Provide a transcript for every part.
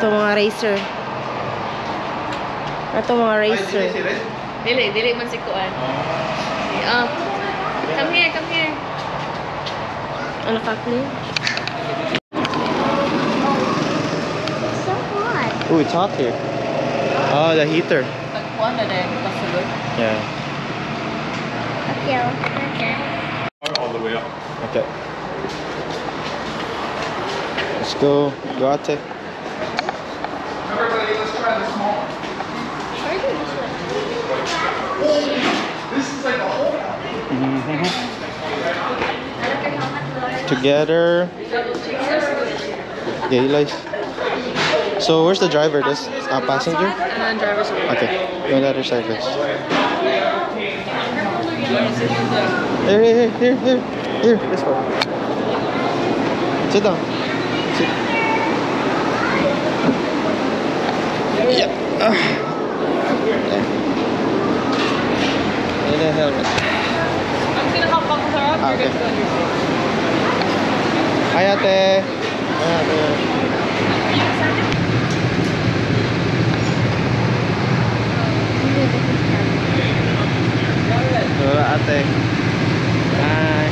Ito mga racer. Ito mga racer. Dili man si Kuan. Come here. Ano ka, clean? So hot. Ooh, it's hot here. Oh, the heater. Tagpuan na din pasulod. Yeah. Okay. Okay. All the way up. Okay. Let's go. Go out there. Everybody, let's try the small one. This is like a whole. Together. Yeah, Eli's. So where's the driver? This passenger? And then driver's seat. Okay. Go on the other side, guys. Here. This one. Sit down. Sit. Yeah. And the helmet. I'm gonna help buckle her up. You're Okay. good to go on your seat. Hi, ate. Hi, ate. Hola, ate. Hi.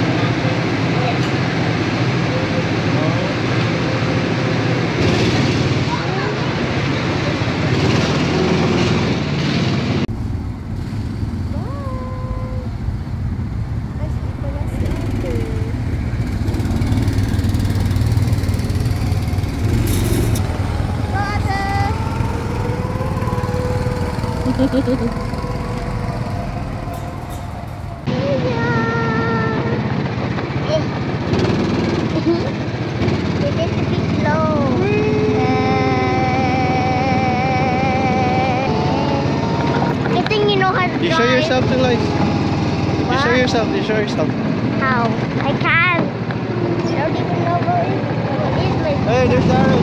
You show yourself to Eli's. You show yourself. You show yourself. How? I can't. I don't even know what it is like. Hey, there's Darren.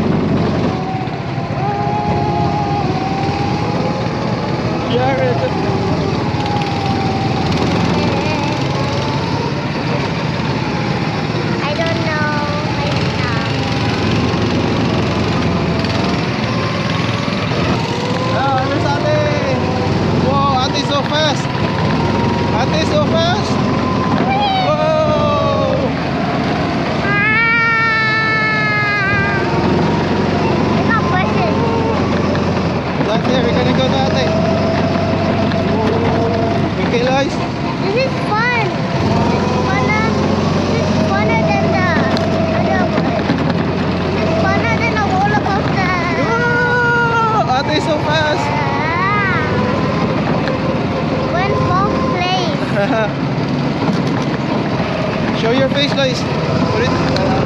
Jared. I don't know my stuff. Ah, there's ate. Whoa, ate's so fast. Ate's so fast. Whoa. I'm not pushing. Right there, we're gonna go to ate. Okay, guys. This is fun. This is funner than the other one. This is funner than a roller coaster. Whoa, ate's so fast. One small place. Show your face, guys. Put it.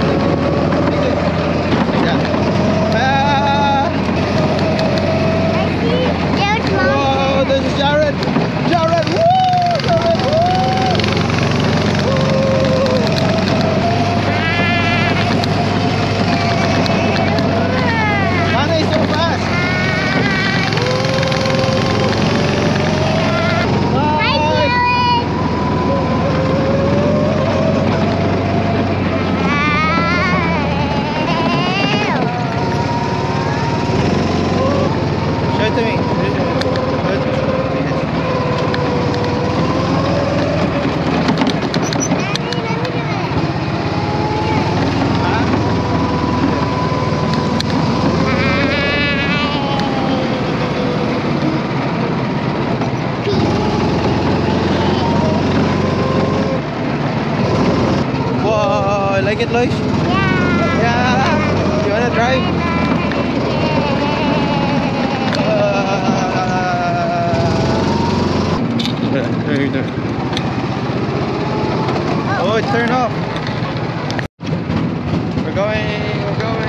Yeah. Ah. I see Jared's Whoa, mountain. this is Jared. Jared. Woo! Jared. Woo! Anna is so fast. Hi, Jared. Show it to me. Show it to me. Whoa, I like it, Lois? Yeah. You wanna drive? Oh, it's turned off. We're going.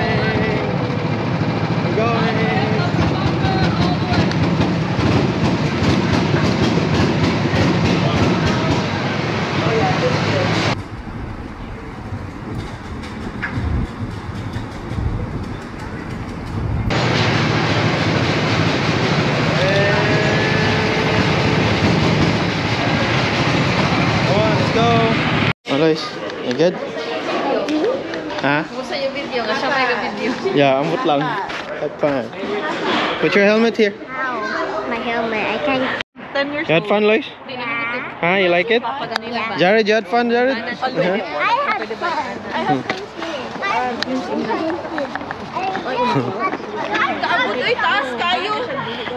Lois, you good? Ha? Kumusta yung video? Kasabay ka video. Yeah, ambot lang. Had fun. Put your helmet here. Ow. My helmet. I can't. 10 years You had fun, Lois? Huh? You like it? Yeah. Jared, you had fun, Jared? I had fun. I have fun. Ay, taas kayo.